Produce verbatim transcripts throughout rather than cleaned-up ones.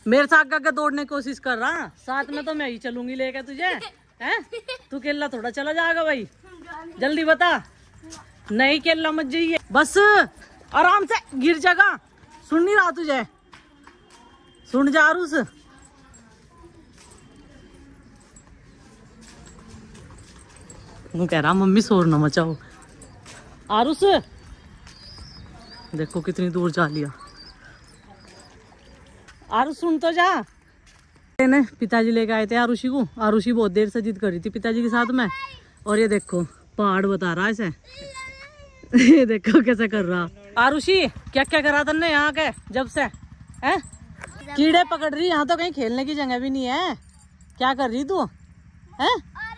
मेरे साथ आगे दौड़ने की कोशिश कर रहा, साथ में तो मैं ही चलूंगी लेके तुझे, हैं? तू केला थोड़ा चला जाएगा भाई, जल्दी बता। नहीं केला मत जाइए, बस आराम से गिर जाएगा। सुन नहीं रहा तुझे, सुन जा आरुष। वो कह रहा मम्मी शोर न मचाओ। आरुष देखो कितनी दूर जा लिया। आरुष सुन तो जा। ने पिताजी लेके आए थे आरुषी को, आरुषी बहुत देर से जिद कर रही थी पिताजी के साथ में, और ये देखो पहाड़ बता रहा है इसे। ये देखो कैसे कर रहा। आरुषी क्या क्या करा तुमने यहाँ के जब से, हैं? कीड़े पकड़ रही, यहाँ तो कहीं खेलने की जगह भी नहीं है। क्या कर रही तू, हैं?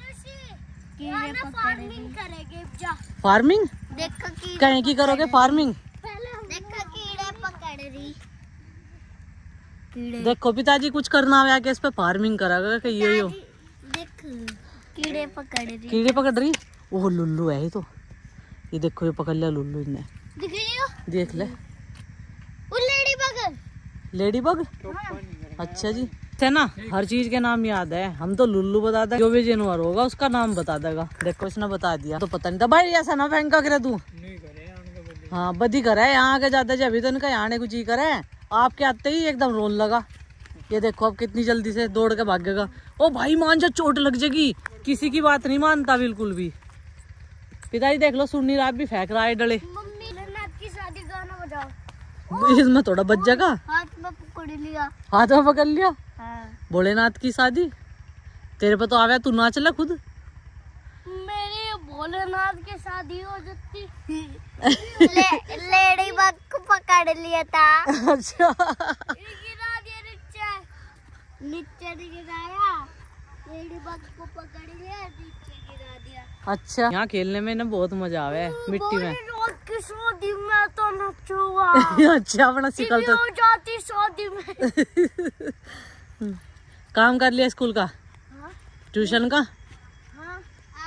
फार्मिंग करेंगे जा। फार्मिंग देखो कहीं की करोगे फार्मिंग? देखो कीड़े पकड़ रही। कीड़े देखो पिताजी कुछ करना आया कि इस पे फार्मिंग करेगा कि यो यो। देखो कीड़े पकड़ रही। कीड़े पकड़ रही। ओह लुल्लू है ये तो, ये देखो ये पकड़ लिया लुल्लू इनने। दिख रही हो? देख ले वो लेडी बग। Lady bug. अच्छा जी है ना, हर चीज के नाम याद है। हम तो लुल्लू बता देगा, जो भी जानवर होगा उसका नाम बता देगा। देखो इसने बता दिया तो पता नहीं था भाई। ऐसा ना फेंका करे तू, हाँ बदी करे यहाँ के जाते जब तो इनका यहाँ कुछ ही करे। आपके आते ही एकदम रोन लगा। ये देखो अब कितनी जल्दी से दौड़ के भागेगा। ओ भाई मान जा चोट लग जाएगी। किसी की बात नहीं मानता बिल्कुल भी। पिताजी देख लो सुन नहीं रहा भी फेंक रहा है डले। मम्मी भोलेनाथ की शादी गाना बजाओ। इसमें थोड़ा बच जाएगा। हाथ में पकड़ लिया। हाथ में पकड़ लिया। हाँ। भोलेनाथ की शादी तेरे पे तो आवे, तू नाच ले खुद। मेरी भोलेनाथ की शादी हो जाती। ले, लेडी बग को पकड़ लिया था। अच्छा गिरा दिया नीचे, नीचे गिराया। लेडी बग को पकड़ लिया, नीचे गिरा दिया। अच्छा यहाँ खेलने में ना बहुत मजा आवे मिट्टी में। की शादी में तो नचूंगा। अच्छा अपना शिकल तो हो जाती शादी में। काम कर लिया स्कूल का, ट्यूशन का। हाँ।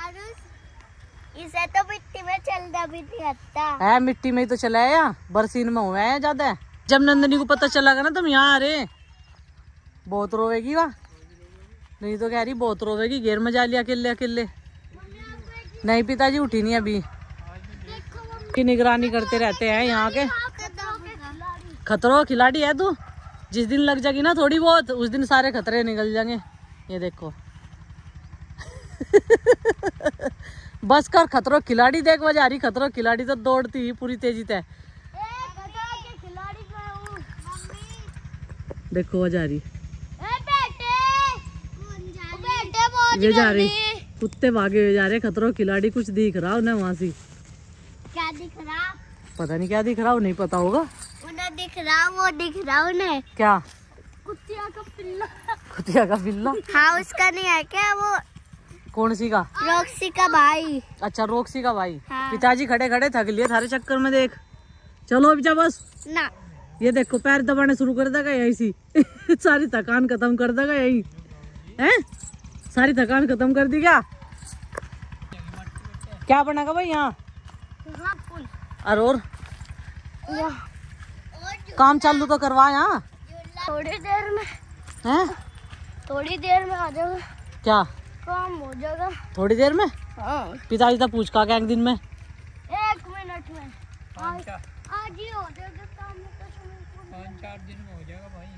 इसे तो मिट्टी में चलना भी नहीं आता है, मिट्टी में ही तो चला है यार, बरसीन में हुआ है ज्यादा। जब नंदनी को पता चला ना तुम यहाँ आ रहे, बहुत रोवेगी वाह। नहीं तो कह रही बहुत रोवेगी, घेर में जा लिया अकेले अकेले। नहीं पिताजी उठी नहीं अभी, की निगरानी करते रहते हैं यहाँ के। खतरों खिलाड़ी है तू, जिस दिन लग जाएगी ना थोड़ी बहुत उस दिन सारे खतरे निकल जाएंगे। ये देखो बस कर खतरों खिलाड़ी देख वजह आ रही। खतरों खिलाड़ी तो दौड़ती ही पूरी तेजी से। देखो वजह आ रही, ये जा रही, कुत्ते भागे हुए जा रहे। खतरों खिलाड़ी कुछ दिख रहा उन्हें वहां से। क्या दिख रहा? पता नहीं क्या दिख रहा, नहीं पता होगा। उन्हें दिख रहा, वो दिख रहा उन्हें। क्या? कुतिया का पिल्ला। कुतिया का बिल्ला। हाँ उसका नहीं है क्या वो? कौन सी का? रॉक्सी का भाई। अच्छा रॉक्सी का भाई। हाँ। पिताजी खड़े खड़े थक लिए थारे चक्कर में। देख चलो अभी जा बस ना। ये देखो पैर दबाने शुरू कर देगा यही सी। सारी थकान खत्म कर देगा यही है। सारी थकान खत्म कर दी क्या? क्या बनेगा भाई यहाँ? और, और काम चालू तो करवा यहाँ। थोड़ी देर में हैं? थोड़ी देर में आ जाएगा। क्या काम हो जाएगा थोड़ी देर में? हाँ। पिताजी तो पूछ का क्या एक दिन में? एक मिनट में आज, आज ही हो जाएगा काम। पाँच चार दिन में हो जाएगा भाई।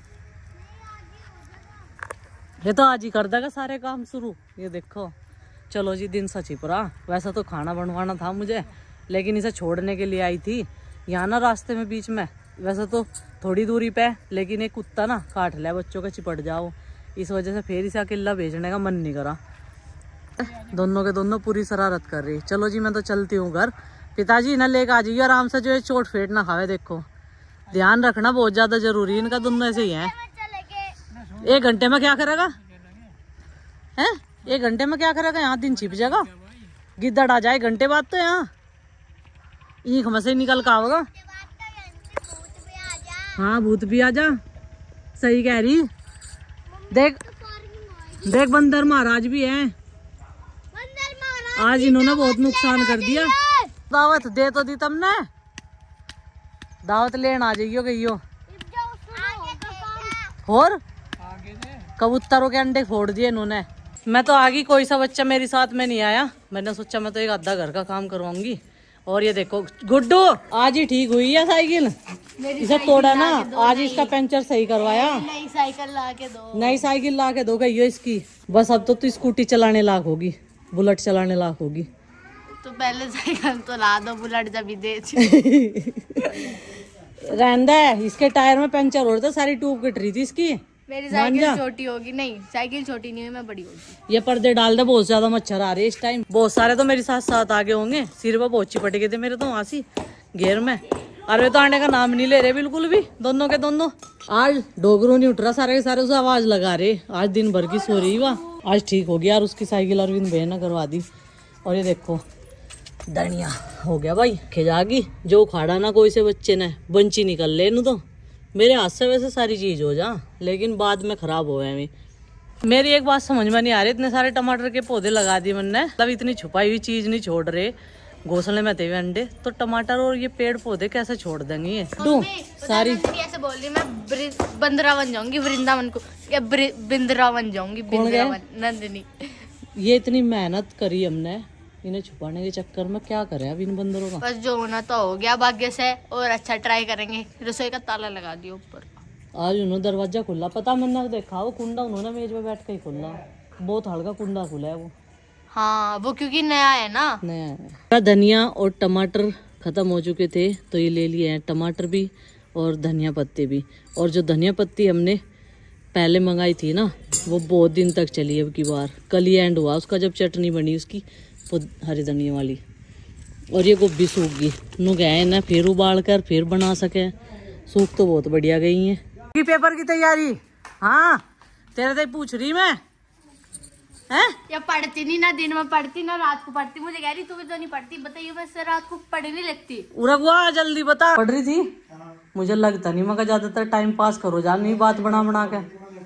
ये तो आज ही कर देगा सारे काम शुरू। ये देखो चलो जी दिन सची पड़ा। वैसा तो खाना बनवाना था मुझे, लेकिन इसे छोड़ने के लिए आई थी यहाँ ना रास्ते में बीच में। वैसे तो थोड़ी दूरी पे, लेकिन एक कुत्ता ना काट लिया बच्चों के, चिपट जाओ। इस वजह से फिर इसे अकेला भेजने का मन नहीं करा। दोनों के दोनों पूरी शरारत कर रही। चलो जी मैं तो चलती हूँ घर। पिताजी ना लेकर आ जाइए आराम से, जो है चोट फेट ना खावे। देखो ध्यान रखना बहुत ज्यादा जरूरी, इनका दोनों ऐसे ही है। एक घंटे में क्या करेगा है? एक घंटे में क्या करेगा? यहाँ दिन छिप जाएगा, गिद्दड़ आ जाए घंटे बाद तो यहाँ ईख में से निकल का होगा। हाँ भूत भी आ जा। सही कह रही। देख देख बंदर महाराज भी हैं। आज इन्होंने बहुत नुकसान कर दिया। दावत दे तो दी तुमने, दावत लेना आ जाइयो गईयो। और कबूतरों के अंडे फोड़ दिए इन्होंने। मैं तो आगी, कोई सा बच्चा मेरे साथ में नहीं आया। मैंने सोचा मैं तो एक आधा घर का काम करवाऊंगी। और ये देखो गुड्डू आज ही ठीक हुई है साइकिल, इसे तोड़ा ना, आज इसका पंचर सही करवाया। नई साइकिल ला के दो, नई साइकिल ला के दो गई हो इसकी। बस अब तो तू स्कूटी चलाने लायक होगी, बुलेट चलाने लायक होगी। तो पहले साइकिल तो ला दो, बुलेट जब भी दे। रहंदा है, इसके टायर में पंचर हो रहा था, सारी ट्यूब कट रही थी इसकी। मेरी साइकिल छोटी होगी। नहीं, साइकिल छोटी नहीं हुई, मैं बड़ी होगी। ये पर्दे डाल दे, बहुत ज्यादा मच्छर आ रहे इस टाइम। बहुत सारे तो मेरे साथ साथ आगे होंगे। सिर पर बहुत चिपट गए थे मेरे तो वहां से घेर में। अरे तो आने का नाम नहीं ले रहे बिल्कुल भी, दोनों के दोनों। आज डोगरू नहीं उठ रहा, सारे के सारे उसे आवाज लगा रहे। आज दिन भर की सो रही वाह, आज ठीक हो गया। और उसकी साइकिल अरविंद भैया ने करवा दी। और ये देखो धनिया हो गया भाई खिजागी, जो उखाड़ा ना कोई से बच्चे ने बंची निकल ले नू। तो मेरे हाथ से वैसे सारी चीज हो जा, लेकिन बाद में खराब हो गए। मेरी एक बात समझ में नहीं आ रही, इतने सारे टमाटर के पौधे लगा दिए मैंने, तब इतनी छुपाई हुई चीज नहीं छोड़ रहे। घोंसले में थे हुए अंडे, तो टमाटर और ये पेड़ पौधे कैसे छोड़ देंगे ये? तू सारी ऐसे बोल रही, मैं बंदरा बन जाऊंगी, वृंदावन को या बिंद्रा बन जाऊंगी। नंदिनी, ये इतनी मेहनत करी हमने इन्हें छुपाने के चक्कर में, क्या करे अब इन बंदरों का। बस जो होना तो हो गया भाग्य से, और अच्छा ट्राई करेंगे। रसोई का ताला लगा दिया ऊपर। आज उन्होंने दरवाजा खुला, पता मैंने देखा वो कुंडा उन्होंने मेज पे बैठ के ही खोला। बहुत हल्का कुंडा खुला है वो। हाँ, वो क्योंकि नया है ना। नया है। धनिया और टमाटर खत्म हो चुके थे, तो ये ले लिए हैं टमाटर भी और धनिया पत्ते भी। और जो धनिया पत्ती हमने पहले मंगाई थी ना, वो बहुत दिन तक चली अब की बार। कल ही एंड हुआ उसका, जब चटनी बनी उसकी वो हरी धनिया वाली। और ये गोभी सूख गई, नु गए ना फिर उबाल कर फिर बना सके। सूख तो बहुत बढ़िया गई है। की पेपर की तैयारी? हाँ तेरे से पूछ रही मैं। हैं? या पढ़ती नहीं ना, दिन में पढ़ती ना रात को पढ़ती। मुझे कह रही तू भी तो नहीं पढ़ती, बताइए बस रात को पढ़ी नहीं लगती। उरगवा जल्दी बता। पढ़ रही थी? मुझे लगता नहीं, मगर ज्यादातर टाइम पास करो जा, नहीं बात बना बना के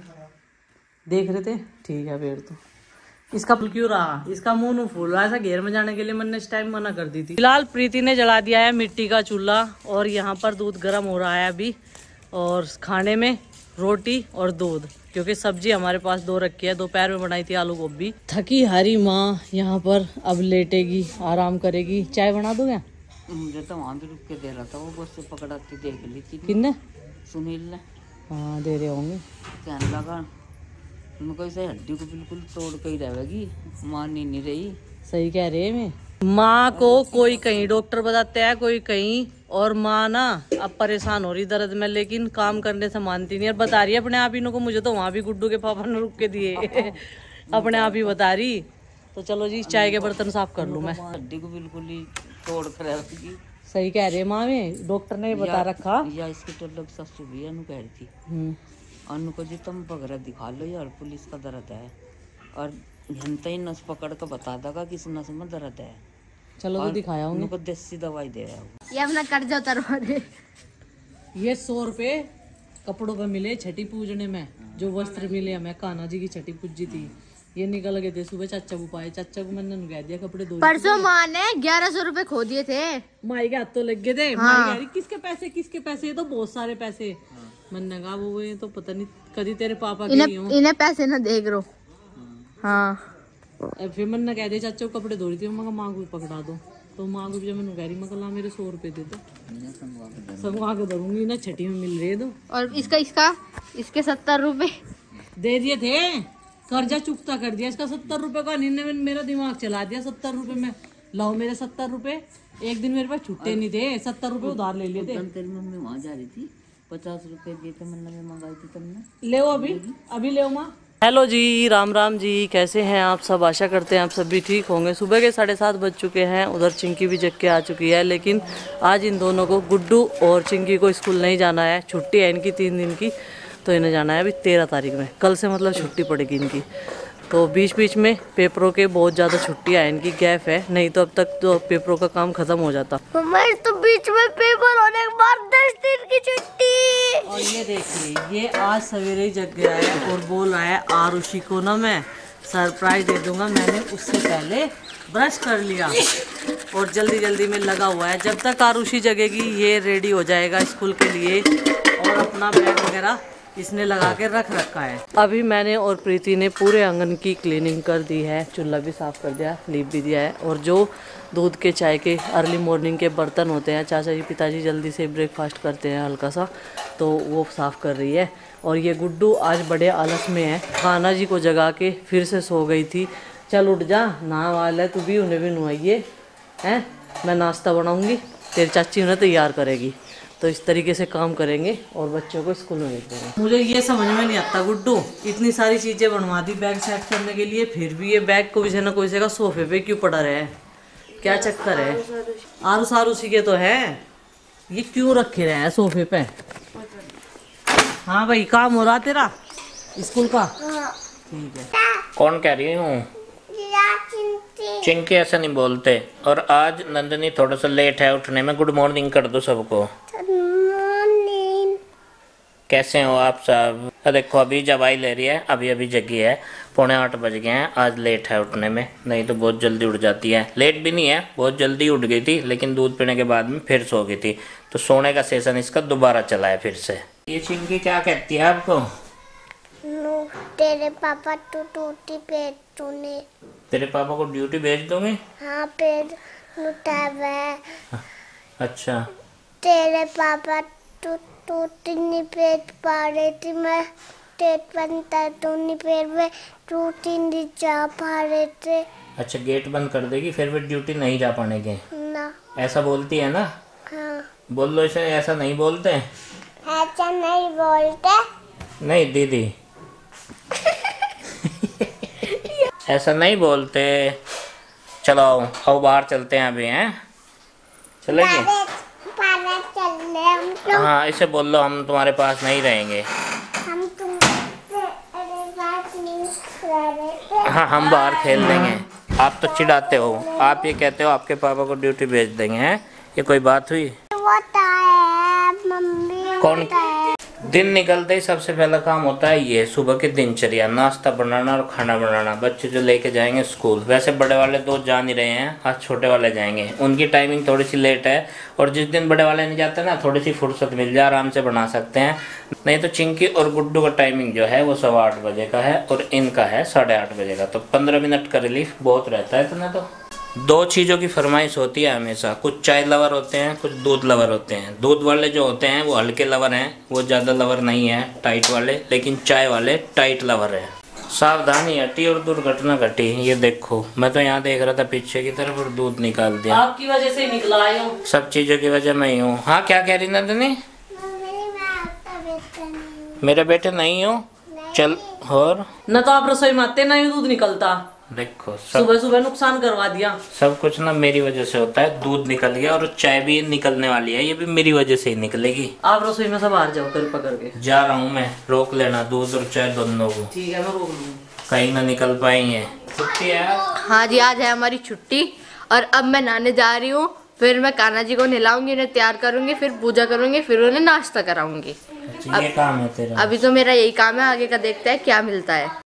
देख रहे थे। ठीक है फिर तो इसका क्यों रहा, इसका मुंह नु फूल रहा। ऐसा घेर में जाने के लिए मैंने इस टाइम मना कर दी थी। फिलहाल प्रीति ने जला दिया है मिट्टी का चूल्हा, और यहाँ पर दूध गर्म हो रहा है अभी। और खाने में रोटी और दूध, क्योंकि सब्जी हमारे पास दो रखी है। दोपहर में बनाई थी आलू गोभी। थकी हारी माँ यहाँ पर अब लेटेगी, आराम करेगी। चाय बना दोगे? मुझे तो वहाँ भी रुक के दे रहा था, वो बस से पकड़ाती देख ली थी। किन्ने? सुनील ने। हाँ दे रहे होंगे। कहने लगा उनको ऐसे हड्डी को बिल्कुल तोड़ के ही रहेगी, माँ नहीं, नहीं रही। सही कह रहे हैं। माँ को कोई कहीं डॉक्टर बताते हैं, कोई कहीं, और माँ ना अब परेशान हो रही दर्द में, लेकिन काम करने से मानती नहीं। और बता रही है अपने आप इनको, मुझे तो वहाँ भी गुड्डू के पापा ने रुक के दिए। अपने आप ही बता रही। तो चलो जी चाय के बर्तन साफ कर लूँ मैं। हड्डी को बिल्कुल ही तोड़ कर रहेगी। सही कह रहे हैं माँ, में डॉक्टर ने बता रखा। या इसकी तो लग ससु भी अनु कह रही थी, अनु को जी तुम वगैरह दिखा लो यार, पुलिस का दर्द है। और घंटा ही नस पकड़ कर बता देगा किस नस में दर्द है। चलो तो दिखाया हूँ, उनको देसी दवाई दे रहा हूँ। ये अपना कर्जा उतारवा दे। ये सौ रुपए कपड़ों पे मिले छठी पूजने में, जो वस्त्र मिले हमें, कान्हा जी की छठी पूजी थी। ये निकल गए थे सुबह, चाचा को पाए। चाचा को मैंने कह दिया कपड़े दो। परसों माँ ने ग्यारह सौ रूपए खो दिए थे। माई के हाथ तो लग गए थे। हाँ। माई कह रही किसके पैसे किसके पैसे, ये तो बहुत सारे पैसे। मैंने कहा वो ये तो पता नहीं कभी तेरे पापा के ही हो। इन्हें पैसे ना देख रो। हाँ फिर मैंने कह दिया चाचा को कपड़े धो रही थी, मैं माँ को पकड़ा दो। तो माँ को जब मैंने कह रही, मैं कहा मेरे सौ रुपए दे दो, संगवा के धरूंगी ना, छठी में मिल रही है। तो और इसका इसका इसके सत्तर रुपए दे दिए थे, कर्जा चुकता कर दिया इसका। सत्तर रुपए का इन्होंने मेरा दिमाग चला दिया। सत्तर रुपए में लाओ मेरे सत्तर रुपए। एक दिन मेरे पास छुट्टे नहीं थे, सत्तर रुपए उधार ले लिए थे। तेरी मम्मी वहाँ जा रही थी, पचास रुपए दिए थे, मैंने मंगाई थी तुमने। ले अभी अभी ले माँ। हेलो जी, राम राम जी, कैसे हैं आप सब? आशा करते हैं आप सब भी ठीक होंगे। सुबह के साढ़े सात बज चुके हैं। उधर चिंकी भी जग के आ चुकी है, लेकिन आज इन दोनों को, गुड्डू और चिंकी को, स्कूल नहीं जाना है। छुट्टी है इनकी तीन दिन की, तो इन्हें जाना है अभी तेरह तारीख में। कल से मतलब छुट्टी पड़ेगी इनकी। तो बीच बीच में पेपरों के बहुत ज़्यादा छुट्टियाँ हैं इनकी, गैप है, नहीं तो अब तक तो पेपरों का काम खत्म हो जाता। तो बीच में पेपर होने के बाद दस दिन की छुट्टी। और ये देखिए, ये आज सवेरे ही जग गया है और बोल रहा है आरुषि को ना मैं सरप्राइज दे दूंगा। मैंने उससे पहले ब्रश कर लिया और जल्दी जल्दी में लगा हुआ है। जब तक आरुषि जगेगी ये रेडी हो जाएगा स्कूल के लिए और अपना बैग वगैरह इसने लगा के रख रखा है। अभी मैंने और प्रीति ने पूरे आंगन की क्लीनिंग कर दी है, चूल्हा भी साफ कर दिया, लीप भी दिया है। और जो दूध के चाय के अर्ली मॉर्निंग के बर्तन होते हैं, चाचा जी पिताजी जल्दी से ब्रेकफास्ट करते हैं हल्का सा, तो वो साफ कर रही है। और ये गुड्डू आज बड़े आलस में है, कान्हा जी को जगा के फिर से सो गई थी। चल उठ जा, नहा वाल है, तू भी उन्हें भी नुआइए हैं, मैं नाश्ता बनाऊंगी, तेरी चाची उन्हें तैयार करेगी। तो इस तरीके से काम करेंगे और बच्चों को स्कूल में भेज देंगे। मुझे ये समझ में नहीं आता गुड्डू, इतनी सारी चीज़ें बनवा दी बैग सेट करने के लिए, फिर भी ये बैग कोई से ना कोई से का सोफे पे क्यों पड़ा रहा है, क्या चक्कर है? आरू सारू सी के तो है, ये क्यों रखे रहे हैं सोफे पे? हाँ भाई, काम हो रहा तेरा स्कूल का? ठीक है। कौन कह रही हूँ? चिंकी ऐसा नहीं बोलते। और आज नंदनी थोड़ा सा लेट है उठने में, गुड मॉर्निंग कर दो सबको। कैसे हो आप सब? देखो अभी जवाई ले रही है, अभी अभी जगी है, पौने आठ बज गए हैं। आज लेट है उठने में, नहीं तो बहुत जल्दी उठ जाती है। लेट भी नहीं है, बहुत जल्दी उठ गई थी, लेकिन दूध पीने के बाद में फिर सो गई थी, तो सोने का सेशन इसका दोबारा चला है फिर से। ये चिंकी क्या कहती है आपको? तेरे पापा तो ड्यूटी भेज तूने। तेरे पापा को ड्यूटी भेज दोगे? हाँ भेज है। अच्छा। तेरे पापा तो ड्यूटी नहीं भेज पा रही थी, मैं गेट बंद था तो नहीं फिर वे ड्यूटी नहीं जा पा रहे थे। अच्छा, गेट बंद कर देगी फिर वे ड्यूटी नहीं जा पाएंगे ना? ऐसा बोलती है ना? हाँ। बोल लो इसे, ऐसा नहीं बोलते। ऐसा नहीं बोलते। नहीं दीदी ऐसा नहीं बोलते। चलो आओ बाहर चलते हैं अभी, हैं चलेंगे? चल हम तो। हाँ इसे बोल लो हम तुम्हारे पास नहीं रहेंगे। हम तुम्हारे पास नहीं रहेंगे। हाँ हम बाहर खेल लेंगे। आप तो चिढ़ाते हो, आप ये कहते हो आपके पापा को ड्यूटी भेज देंगे, हैं? ये कोई बात हुई? वो है मम्मी। कौन? दिन निकलते ही सबसे पहला काम होता है ये सुबह की दिनचर्या, नाश्ता बनाना और खाना बनाना, बच्चे जो लेके जाएंगे स्कूल। वैसे बड़े वाले दो जा नहीं रहे हैं, आज छोटे वाले जाएंगे, उनकी टाइमिंग थोड़ी सी लेट है। और जिस दिन बड़े वाले नहीं जाते ना, थोड़ी सी फुर्सत मिल जाए, आराम से बना सकते हैं। नहीं तो चिंकी और गुड्डू का टाइमिंग जो है वो सवा आठ बजे का है और इनका है साढ़े आठ बजे का, तो पंद्रह मिनट का रिलीफ बहुत रहता है इतना। तो दो चीज़ों की फरमाइश होती है हमेशा, कुछ चाय लवर होते हैं, कुछ दूध लवर होते हैं। दूध वाले जो होते हैं वो हल्के लवर हैं, वो ज़्यादा लवर नहीं है टाइट वाले, लेकिन चाय वाले टाइट लवर हैं। सावधानी हटी और दुर्घटना घटी। ये देखो, मैं तो यहाँ देख रहा था पीछे की तरफ और दूध निकाल दिया। आपकी वजह से निकला आया हूँ। सब चीज़ों की वजह मैं ही हूँ। हाँ क्या कह रही नंदिनी? मेरे बेटे नहीं हो? चल। और न तो आप रसोई में आते ना ही दूध निकलता। देखो सब सुबह सुबह नुकसान करवा दिया। सब कुछ ना मेरी वजह से होता है। दूध निकल गया और चाय भी निकलने वाली है, ये भी मेरी वजह से ही निकलेगी। आप रसोई में से बाहर जाओ कृपा करके। जा रहा हूँ मैं, रोक लेना दूध और चाय दोनों को। ठीक है मैं रोक लूँगी। कहीं ना निकल पाएंगे। छुट्टी है? हाँ जी आज है हमारी छुट्टी और अब मैं नहाने जा रही हूँ। फिर मैं कान्हा जी को नहलाऊंगी, उन्हें तैयार करूंगी, फिर पूजा करूंगी, फिर उन्हें नाश्ता कराऊंगी। अच्छा, ये काम है तेरा? अभी तो मेरा यही काम है, आगे का देखते हैं क्या मिलता है।